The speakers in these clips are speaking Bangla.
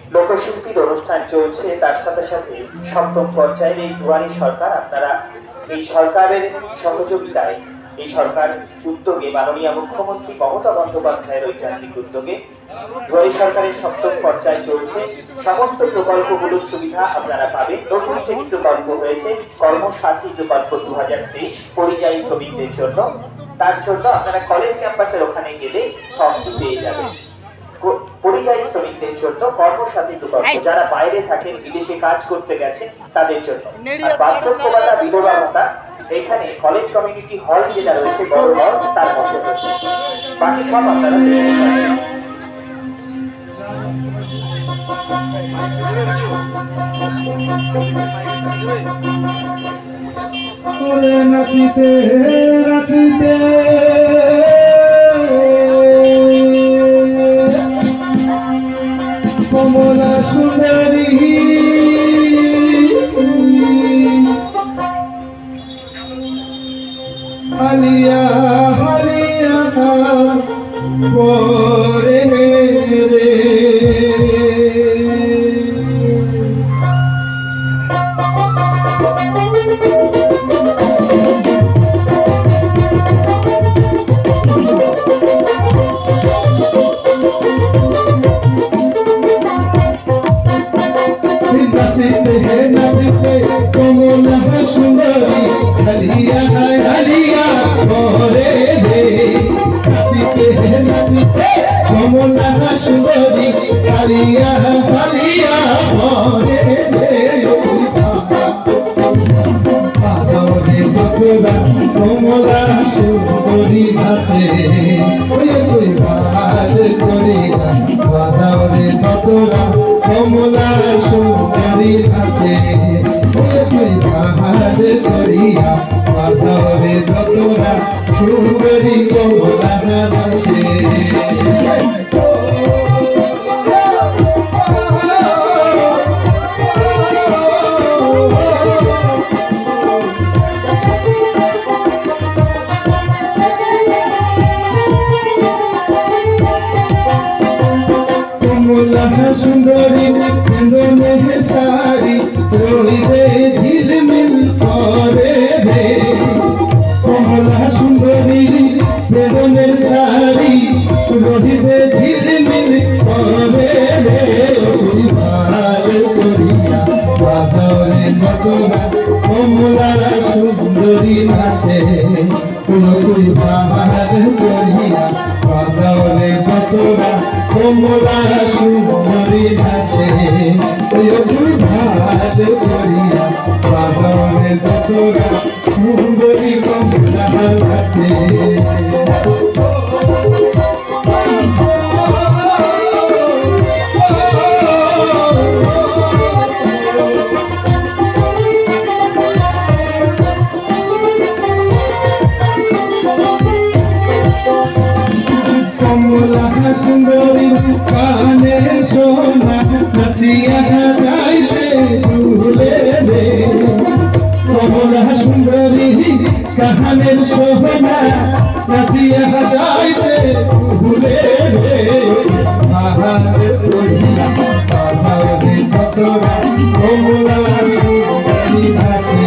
লোকশিল্পীর অনুষ্ঠান চলছে, তার সাথে সাথে সপ্তম পর্যায়ের এই জুয়ানি সরকার, আপনারা এই সরকারের সহযোগিতায়, এই সরকার উদ্যোগে মাননীয় মুখ্যমন্ত্রী মমতা বন্দ্যোপাধ্যায়ের ঐতিহাসিক উদ্যোগে জুয়ানি সরকারের সপ্তম পর্যায়ে চলছে। সমস্ত প্রকল্পগুলোর সুবিধা আপনারা পাবেন। নতুন একটি প্রকল্প হয়েছে কর্মসাথী প্রকল্প 2023 পরিযায়ী শ্রমিকদের জন্য। তার জন্য আপনারা কলেজ ক্যাম্পাসের ওখানে গেলে ফর্মটি পেয়ে যাবেন। পরিযায়ী শ্রমিকদের জন্য কর্মসাথী প্রকল্প, যারা বাইরে থাকেন, বিদেশে কাজ করতে গেছেন, তাদের জন্য। বার্ধক্য ভাতা, বিধবা ভাতা, এখানে কলেজ কমিউনিটি হল যেটা রয়েছে, বড় হল, তার মধ্যে রয়েছে। বাকি সব আপনারা নাচিতে নাচিতে কমলা সুন্দরী হালিয়া হালিয়া পরে রে নাচিতে নাচিতে কমলা সুন্দরী হালিয়া হালিয়া পরে রে নাচিতে নাচিতে কমলা সুন্দরী হালিয়া হালিয়া পরে রে কমলা সুন্দরী নাচে ওই বাজ করে বাজাও রে কতরা কমলা সুন্দরী নাচে ওই বাজ করিয়া বাজাও রে কতরা সুন্দরী কমলা নাচে সুন্দরী মেঘ সারি রইলে ঝিলমিল করে রে কমলা সুন্দরী বেদনের শাড়ি রহিবে ঝিলমিল করে রে ভাল করিয়া বাজারে কতরা কমলা সুন্দরী নাচে তুই ভাল করিয়া বাজারে কতরা কমলা সুন্দরী নাচে ওই ভাত করিয়া বাজারে কতরা সুন্দরী কমলা নাচে সুন্দরী কানে সোনা নাচিয়া যাইতে ভুলে রে কমলা সুন্দরী কানের সোনা নাচিয়া যাইতে ভুলে রে কতরা কমলা সুন্দরী নাচে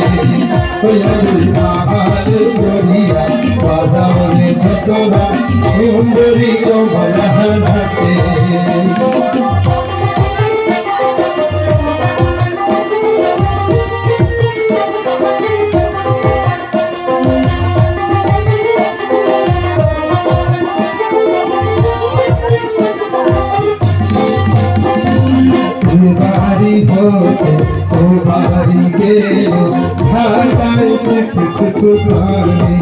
করিয়া বাজারে কতরা সুন্দরী কমলা নাচে বাড়ি হতে ও বাড়ি গেল ঢাকায় কিছু পানি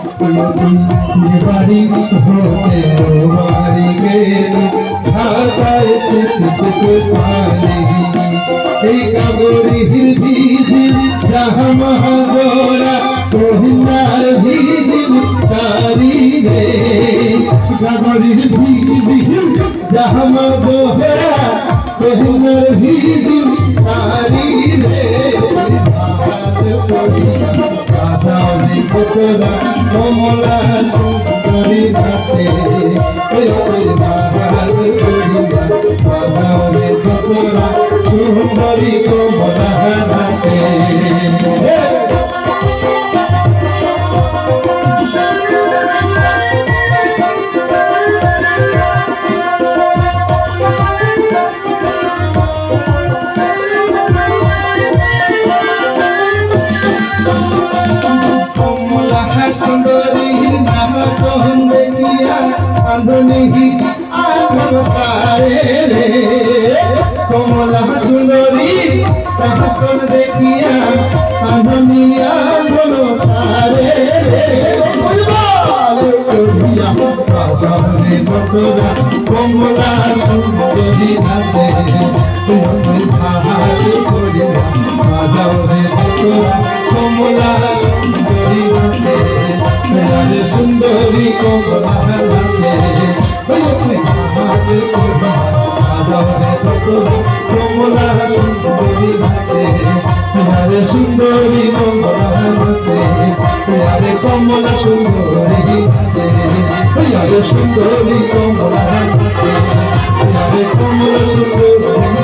বাড়ি হতে ও বাড়ি গেল ঢাকায় কিছু পানি এই কাবরি ভিজিল জাহামাজরা কহিনার ভিজিল তারি রে কাবরি ভিজিল জাহামাজরা কহিনার ভিজিল তারি রে বাজারে কতরা কমলা সুন্দরী নাচে বাজারে কতরা সংসারে রে কমলা সুন্দরী হাসন দেখিয়া আনন্দিয়া মন ছাড়ে রে কমলা সুন্দরী নাচে ভালো করিয়া বাজারে কমলা সুন্দরী নাচে সুন্দরী কমলা নাচে কমলা সুন্দরী নাচে সুন্দরী কমলা নাচে কমলা সুন্দরী নাচে সুন্দরী কমলা নাচে কমলা সুন্দরী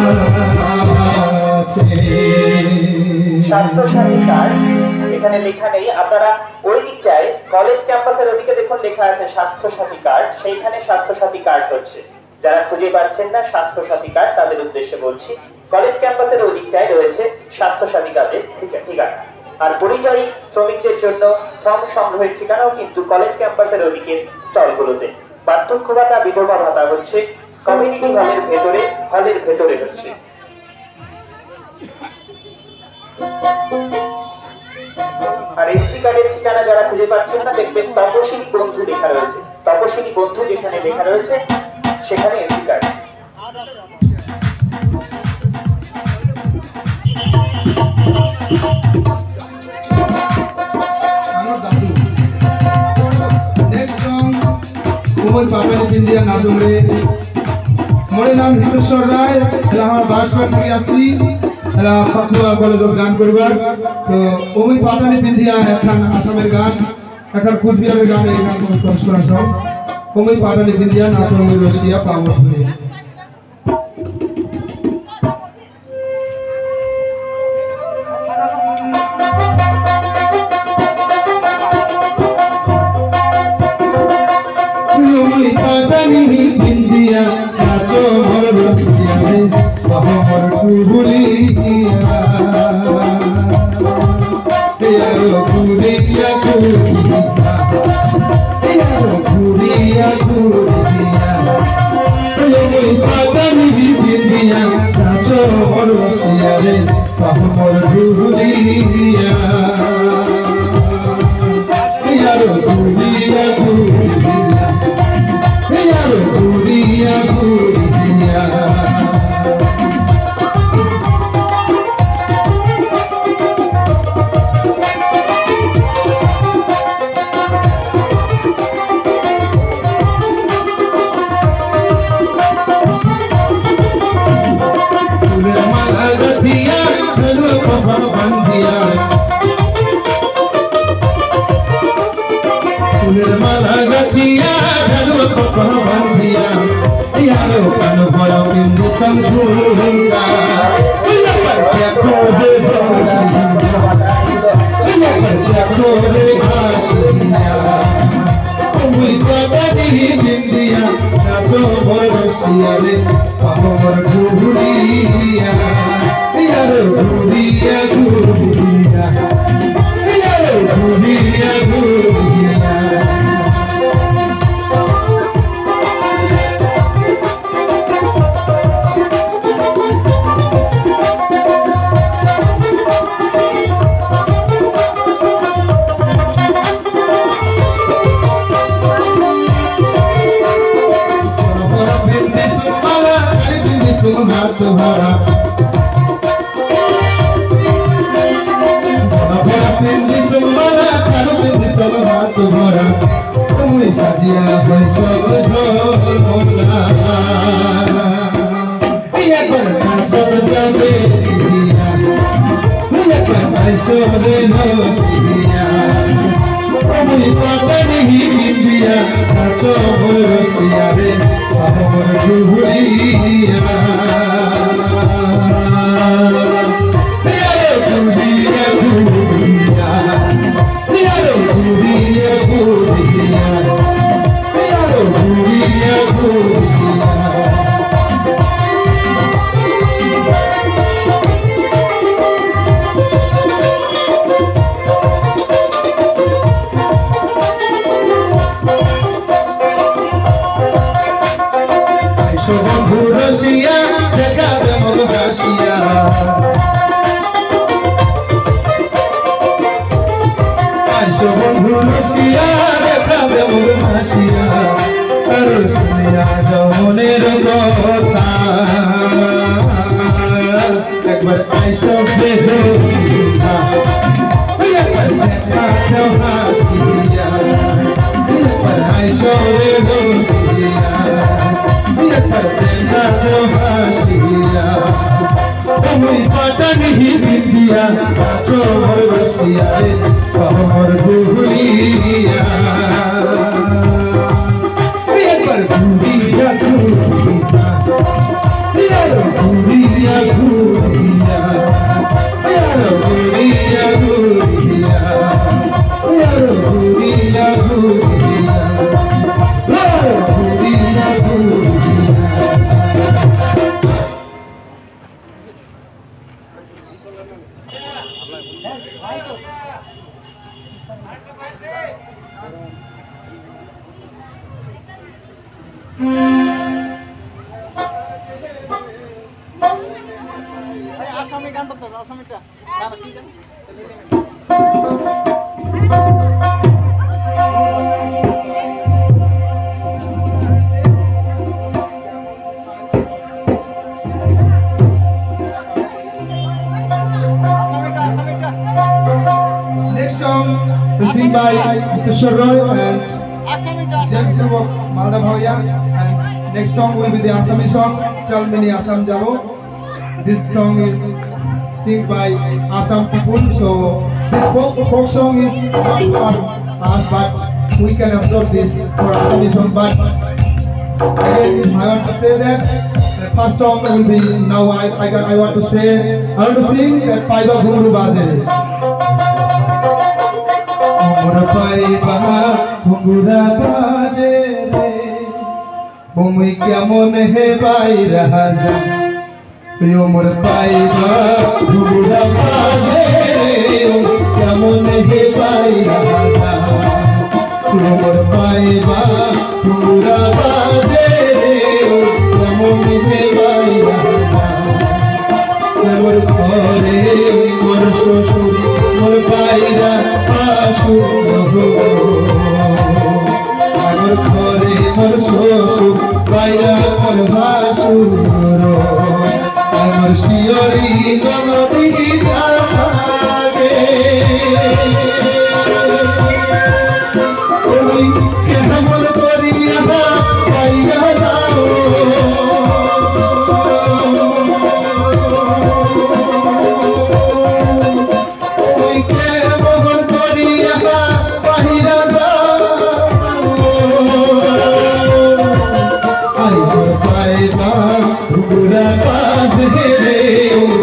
স্বাস্থ্যসাথী কার্ড এখানে লেখা নেই, আপনারা ওই দিকটায় কলেজ ক্যাম্পাসের ওদিকে দেখুন লেখা আছে স্বাস্থ্যসাথী কার্ড, সেইখানে স্বাস্থ্যসাথী কার্ড হচ্ছে। যারা খুঁজে পাচ্ছেন না স্বাস্থ্যসাথী কার্ড তাদের উদ্দেশ্যে বলছি, কলেজ ক্যাম্পাসের ওই দিকটায় রয়েছে স্বাস্থ্যসাথী কার্ডের ঠিকানা। আর পরিযায়ী শ্রমিকদের জন্য ফর্ম সংগ্রহের ঠিকানাও কিন্তু কলেজ ক্যাম্পাসের ওদিকে স্টলগুলোতে। বার্ধক্য ভাতা বিধবা ভাতা হচ্ছে কমিউনিটি হলের ভেতরে হচ্ছে। আর এসটি কার্ডের ঠিকানা যারা খুঁজে পাচ্ছেন না দেখবেন তপশিলি বন্ধু লেখা রয়েছে, তপশিলি বন্ধু যেখানে লেখা রয়েছে সেখানে এসটি কার্ড। ইন্ডিয়া নাজরে মোর নাম হিতেশ্বর রায়, আমার বাসবাগ থেকে আসি পাকুয়া কলেজত গান করবার। তো ওই পাটানি পিন্দিয়া এখন আসামের গান, এখন কুচবিহারের গান, এই গান শোনা সব ওই পাটানি পিন্দিয়া নাচন রসিয়া পামস হয়ে পিন্দিয়া নাচো মোর রসিয়া মোর কুহুলিয়া ঘুরিয়া ঘুরিয়া ঘুরিয়া পাতানি পিন্দিয়া নাচো মোর রসিয়া রে মোর কুহুলিয়া ঘুরিয়া ঘুরিয়া ঘুরিয়া ঘুরিয়া মালা গাথিয়া ঢালু কখন বান্ধিয়া ইয়ারো কানো বড় বিন্দু সংঝুঙ্গা ইয়া পাতিয়া কোরে ঘাসিয়া ইয়া পাতিয়া কোরে ঘাসিয়া ওই পাতানি বিন্দিয়া নাচো বরসিয়া রে পাহর ঘুরিয়া ইয়ারো ঘুরিয়া ঘুরিয়া ইয়ারো ঘুরিয়া ঘুরিয়া হাত ভরা হাত ভরা তুমি সাজিয়া হয়েছ যাবে তুমি পাতানি বিন্দিয়া নাচ বরসিয়া রে পাহর ঘুরিয়া ঘুরিয়া ঘুরিয়া ঘুরিয়া ঘুরিয়া ঘুরিয়া ঘুরিয়া আসামি গানটা তো আসামিটা গান কি জানো Next song is sing by Kishore Roy and just do of Malda Bhaiya, and next song will be the Assamese song Chal Mini Assam Jabo. This song is sing by Assam people, so this folk song is not for us, but we can absorb this for Assamese song. But again, I want to say that the first song will be now. I want to say I want to sing that Paiba Ghungru Baje. Omra Paiba Ghungru Baje re, Omui kemon he Paira Haza. Omr Paiba Ghungru Baje re, kemon he Paira Haza. Omr Paiba Ghungru Baje re, kemon he Paira Haza. Omr Khore Mor Shoshur Mor Paira Amor Khore Mor Shoshur Paira Mor Bashuro Amor Shiori Nomodi Jage Oi Kehamol Koriya Paira Sao Paiba Ghungru Baje re,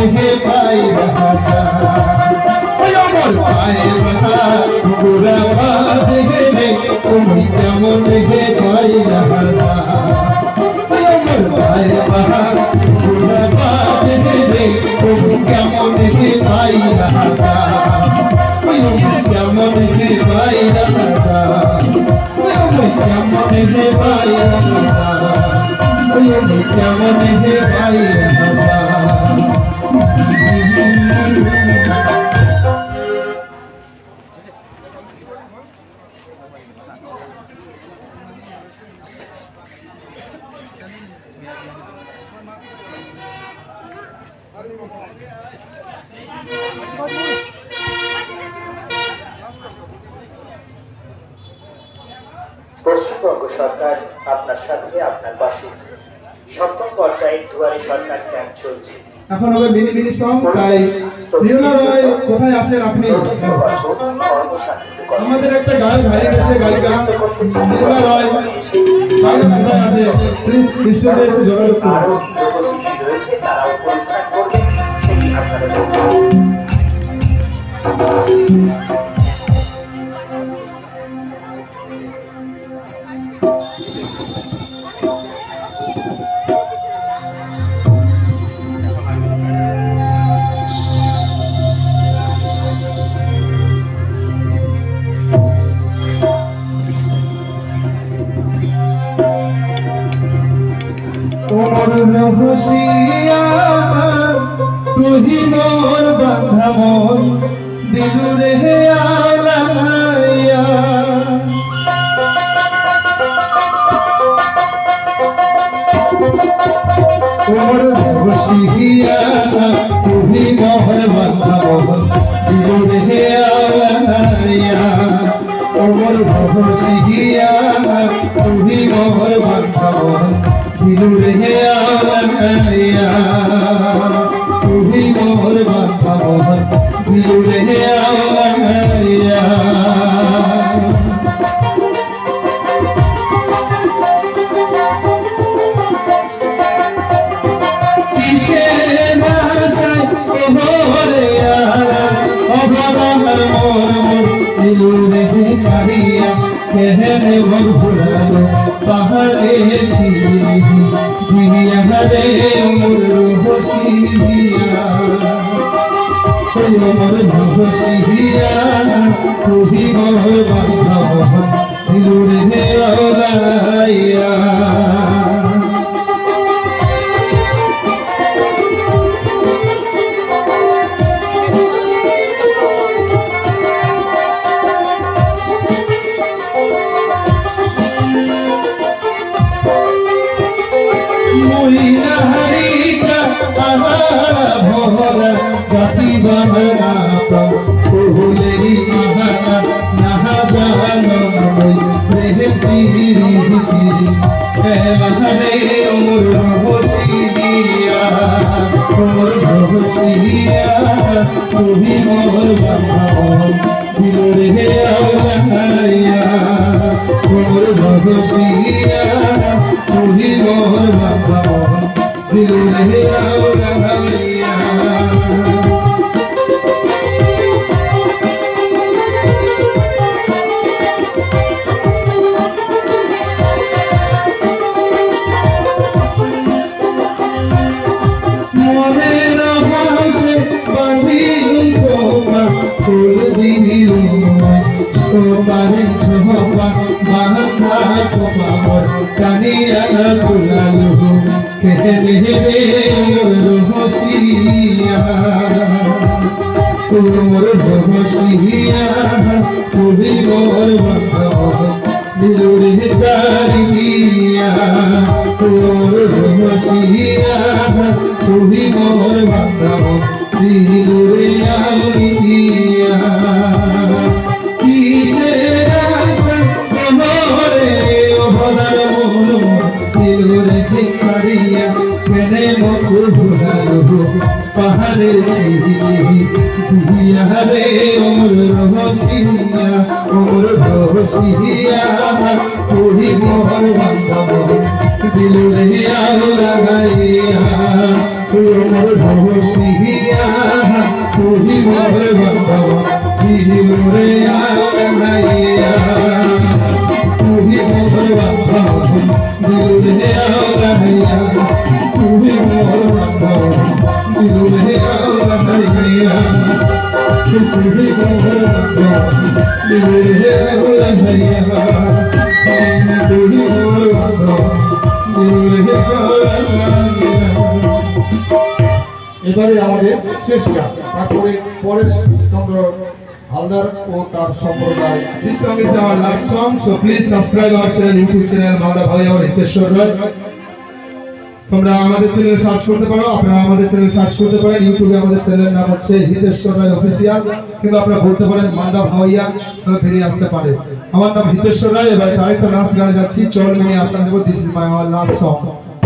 হে পাই রাজা ওই আমার পায়ের ব্যথা গোরা বাজে রে তুমি কেমন হে পাই রাজা ওই আমার পায়ের ব্যথা গোরা বাজে রে তুমি কেমন হে পাই রাজা ওই কেমন হে পাই রাজা ওই কেমন হে পাই রাজা ওই কেমন হে পাই রাজা পশ্চিমবঙ্গ সরকার আপনার সাথে আপনার পাশে সপ্তম পর্যায়ের দুয়ারে সরকার ক্যাম্প চলছে। এখন হবে মিনি মিনি সং তাই রিওনা রয় কোথায় আছেন আপনি আমাদের একটা গায়ক হারিয়ে গেছে গায়িকা রিওনা রয় গায়ক কোথায় আছে প্লিজ স্টেজে এসে যোগাযোগ আরো করুন লোকগীতি রয়েছে তারাও পরিধান করবেন সেটি আপনারা দেখবেন। ওমর রহসিয়া তুহি মোর বান্ধা মন দিলু রে আলাইয়া ওমর রহসিয়া তুহি মোর বান্ধা মন দিলু রে আলাইয়া ওমর রহসিয়া তুহি মোর বান্ধা মন দিলু রে আলাইয়া তুহি মোর বান্ধা মন দিলু রে আলাইয়া কিসের আশায় ওহরে আলা অবরার মোর দিলু রে কারিয়া কেহনে মোর ভুলালো পাহাড়ে ফিরিয়া রে মোর রহসিয়া মোর রহসিয়া তুহি মোর বান্ধা মন দিলু রে আলাইয়া মহিলাহারিকা আহারা ভরা জাতি বাহানা ফুলেরি মাহানা নাহা জানো প্রেম পিরি খেলারে ওর রহসিয়া তুমি মোর বান্ধা দিলু রে আলাইয়া ওর রহসিয়া তুমি মোর বান্ধা দিলু রে আলাইয়া মনের ভাষে বাঁধিল তোমা ফুল দিল সোপারে ছোপা বাঁধা তোমার কানিয়া তুলালো কেহলে রে রহসিয়া মোর রহসিয়া তুমি মোর বান্ধা দিলু রে কারিয়া মোর রহসিয়া তুমি মোর বান্ধা দিলু রে আলিয়া কিসের আশা মোরে অবদার মোর দিলু রে কারিয়া কেনে মোর ভুলালো পাহাড়ে দিয়া রে ওমর রহসিয়া তুহি মোর বান্ধা দিলু রে আলাইয়া ওমর রহসিয়া दिल रे आया तू ही मोर बाबा दिल रे आया तू ही मोर बाबा दिल रे आया तू ही मोर बाबा दिल रे आया तू ही मोर बाबा दिल रे आया। এবারে আমাদের শেষ গান, তারপরে পরেশ চন্দ্র হালদার ও তার সম্প্রদায়। This song is our last song, so please subscribe our channel, YouTube channel Malda ভাই और হিতেশ্বর রায়। তোমরা আমাদের চ্যানেল সার্চ করতে পারো, আপনারা আমাদের চ্যানেল সার্চ করতে পারেন। ইউটিউবে আমাদের চ্যানেলের নাম হচ্ছে হিতেশ্বর রায় অফিসিয়াল, কিন্তু আপনারা বলতে পারেন মালদা ভাইয়া, তাহলে ফিরে আসতে পারে। আমার নাম হিতেশ্বর রায়। এবার আরেকটা লাস্ট গানে যাচ্ছি, চল মিনি আসান দেব। This is my last song.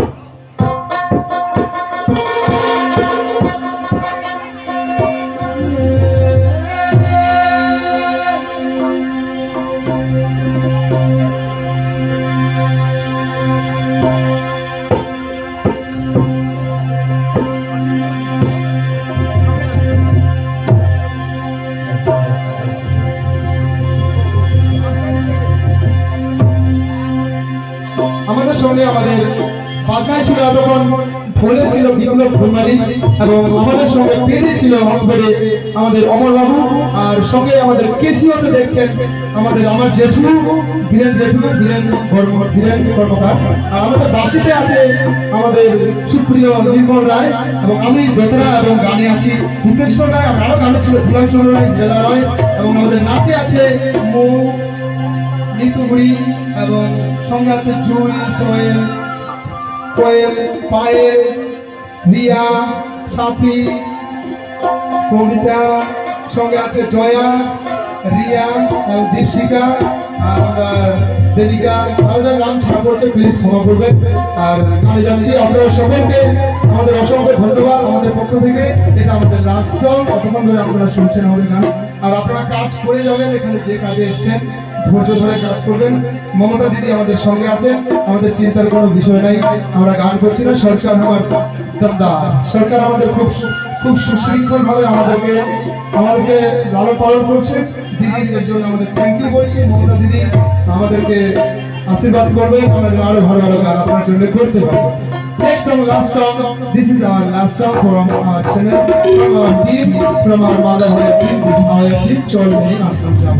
আমাদের সঙ্গে আমাদের বাজনায় ছিল তখন ঢোলে ছিল বিপ্লব ভুলমারি, এবং আমাদের সঙ্গে পেটে ছিল অন্তরে আমাদের অমর বাবু, আর সঙ্গে আমাদের কেসিওতে দেখছেন আমার জেঠু বীরেন কর্মকার, আর আমাদের বাসিতে আছে আমাদের সুপ্রিয় নির্মল রায়, এবং আমি দোতরা, এবং গানে আছি হিতেশ্বর রায়, আর আরো গানে ছিল ধুলাঞ্চল রায়, লীলা রায়, এবং আমাদের নাচে আছে মৌ, নিতুগুড়ি, এবং সঙ্গে আছে জুই, সোহেল, কোয়েল, পায়েল, রিয়া, সাথী, কবিতা, সঙ্গে আছে জয়া, রিয়া, এবং দীপশিকা, আর আমরা দেবিকা। আর যার নাম ছাড়া পড়ছে প্লিজ ক্ষমা করবেন। আর গানে যাচ্ছি, আপনারা সকলকে আমাদের অসংখ্য ধন্যবাদ আমাদের পক্ষ থেকে। এটা আমাদের লাস্ট সং, কতক্ষণ ধরে আপনারা শুনছেন আমাদের গান। আর আপনারা কাজ করে যাবেন, এখানে যে কাজে এসছেন ধৈর্য ধরে কাজ করবেন। মমতা দিদি আমাদের সঙ্গে আছে, আমাদের চিন্তার কোনো বিষয় নাই। আমরা গান করছি না, সরকার আমার দাদা, সরকার আমাদের খুব সুশৃঙ্খল ভাবে আমাদেরকে লালন পালন করছে। দিদির জন্য আমাদের থ্যাংক ইউ বলছি। মমতা দিদি আমাদেরকে আশীর্বাদ করবে, আমরা যেন আরো ভালো ভালো গান আপনার জন্য করতে পারবো। Next song, last song. This is our last song from our channel, from our team, from our mother team. This is our team. চল মিনি আসলাম যাবো।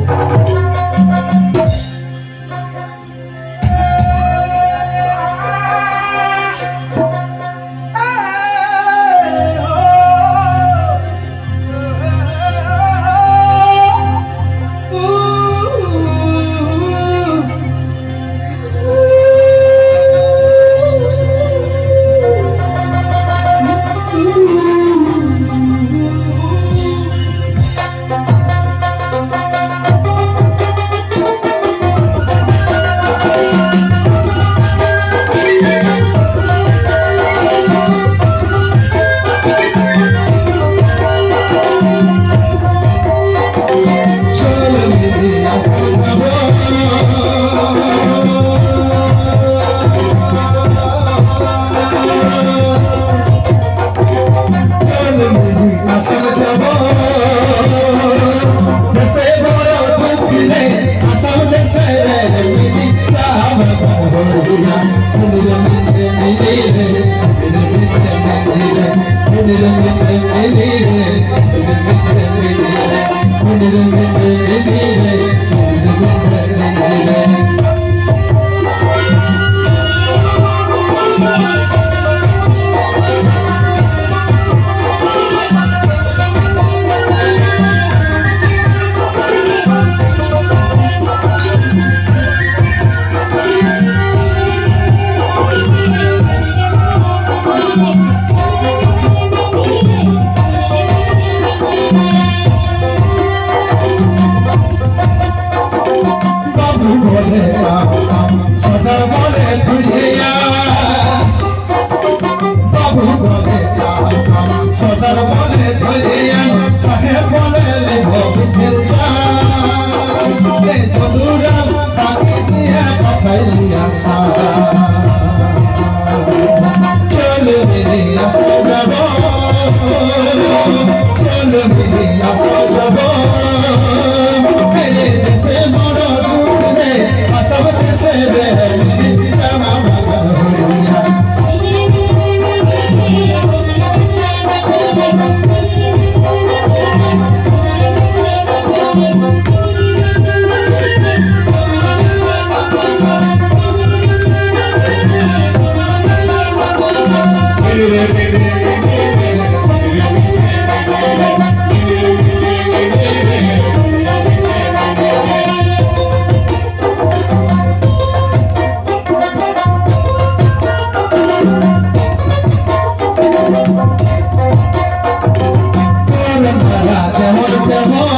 মারা যেমন তেমন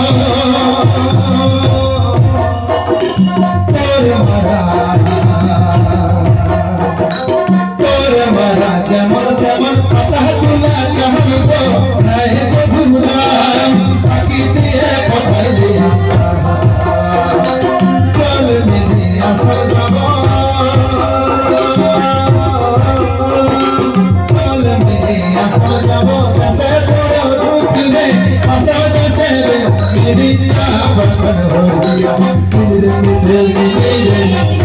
তোর মারা যেমন তেমন কথা তুলা কাহিব নাই যে ভুলাম বাকি দিয়ে পঠাইলে আশা চল মিলে আসা যাব চল মিলে আসা যাব দেশে পড়ে ঢুকলে আসা দেশে মেরি চা বাগান হইয়া মিলে মিলে মিলে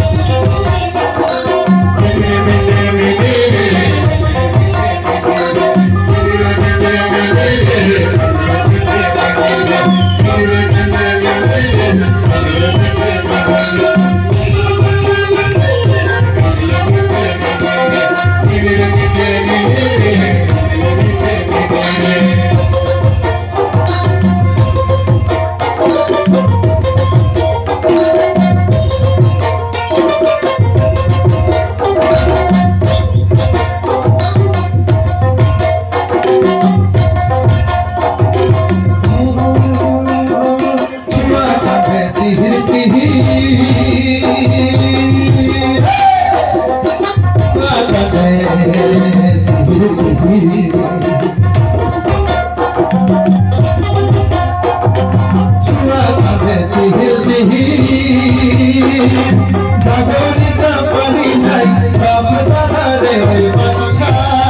জাগরি সাপানি নাই বাপ দাদা রে ওই বাচ্চা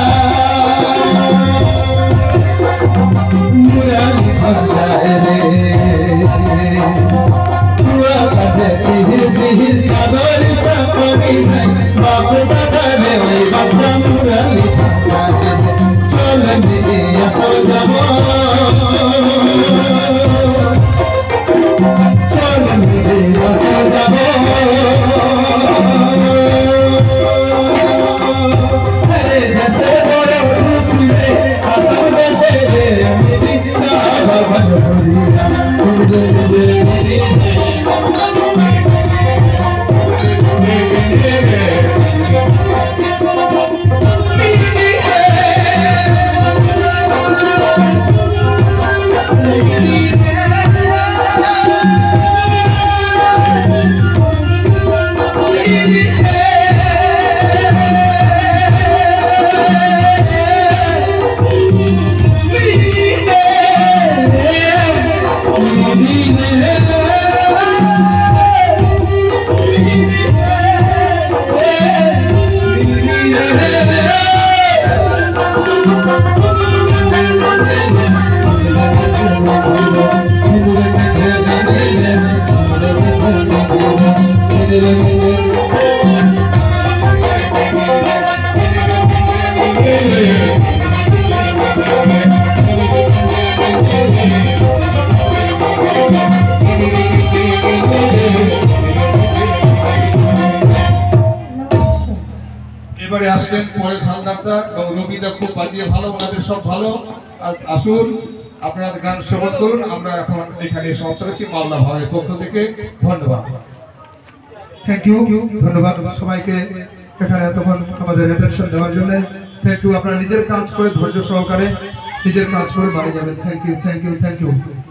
মুরালি ভাজায় রে চুয়া কাজে তিহির তিহির জাগরি সাপানি নাই বাপ দাদা রে ওই বাচ্চা মুরালি ভাজায় রে চল মিলে আসা যাব চল মিলে আসা যাব এবারে আসলেন পরে সালদারদা এবং রবিদা খুব বাজিয়ে ভালো, ওনাদের সব ভালো। আসুন আপনারা গান শ্রবণ করুন। আমরা এখন এখানে সমাপ্ত করছি মালদা ভাবের পক্ষ থেকে। ধন্যবাদ। থ্যাংক ইউ, ধন্যবাদ সবাইকে এখানে এতক্ষণ আমাদের অ্যাটেনশন দেওয়ার জন্য। Thank you. আপনারা নিজের কাজ করে ধৈর্য সহকারে নিজের কাজ করে বাড়ি যাবেন। Thank you, thank you, thank you.